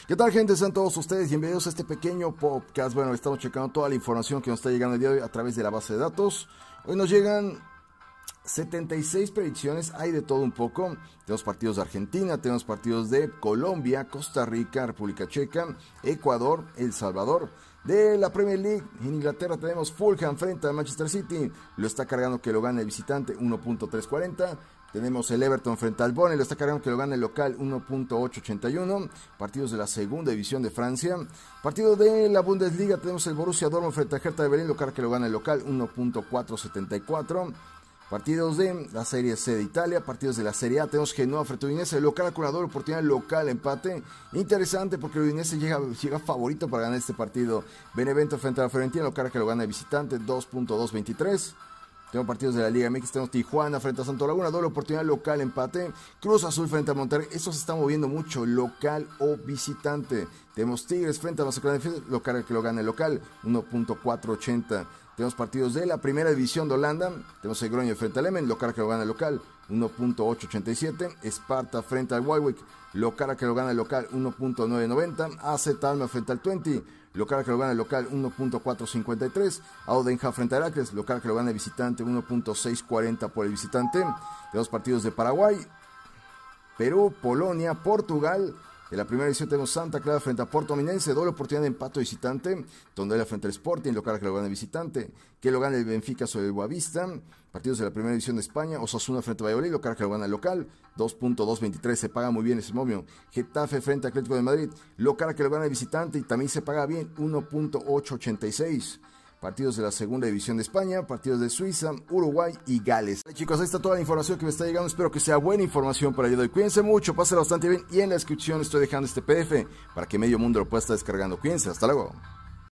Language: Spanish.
¿Qué tal, gente? Sean todos ustedes bienvenidos a este pequeño podcast. Bueno, estamos checando toda la información que nos está llegando el día de hoy a través de la base de datos. Hoy nos llegan 76 predicciones, hay de todo un poco. Tenemos partidos de Argentina, tenemos partidos de Colombia, Costa Rica, República Checa, Ecuador, El Salvador. De la Premier League, en Inglaterra tenemos Fulham frente al Manchester City, lo está cargando que lo gane el visitante 1.340. Tenemos el Everton frente al Burnley, lo está cargando que lo gane el local 1.881. Partidos de la segunda división de Francia. Partido de la Bundesliga, tenemos el Borussia Dortmund frente al Hertha de Berlín, lo carga que lo gane el local 1.474. Partidos de la Serie C de Italia, partidos de la Serie A, tenemos Genoa frente a Udinese, el local acumulador, oportunidad local, empate. Interesante porque el Udinese llega favorito para ganar este partido. Benevento frente a la Fiorentina, lo carga que lo gana el visitante 2.223. Tenemos partidos de la Liga MX, tenemos Tijuana frente a Santo Laguna, doble oportunidad local, empate. Cruz Azul frente a Monterrey, esto se está moviendo mucho, local o visitante. Tenemos Tigres frente a Mazatlán, lo carga que lo gana el local, 1.480. Tenemos partidos de la primera división de Holanda, tenemos el Groningen frente al Emmen, lo carga que lo gana el local, 1.887. Esparta frente al Waalwijk, lo carga que lo gana el local, 1.990. AZ Alkmaar frente al Twente, lo carga que lo gana el local 1.453. Audenja frente a Heracles, lo carga que lo gana el visitante 1.640 por el visitante. Tenemos partidos de Paraguay, Perú, Polonia, Portugal. En la primera edición tenemos Santa Clara frente a Porto Minense, doble oportunidad de empate visitante. Tondela frente al Sporting, lo carga que lo gana el visitante. Que lo gana el Benfica sobre el Boavista. Partidos de la primera división de España, Osasuna frente a Valladolid, lo carga que lo gana el local, 2.223, se paga muy bien ese momio. Getafe frente a Atlético de Madrid, lo carga que lo gana el visitante y también se paga bien, 1.886. Partidos de la segunda división de España, partidos de Suiza, Uruguay y Gales. Vale, chicos, ahí está toda la información que me está llegando. Espero que sea buena información para el día de hoy. Cuídense mucho, pásenla bastante bien y en la descripción estoy dejando este PDF para que medio mundo lo pueda estar descargando. Cuídense, hasta luego.